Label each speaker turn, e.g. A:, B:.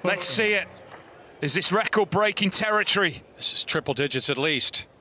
A: Let's see it. Is this record-breaking territory?
B: This is triple digits at least.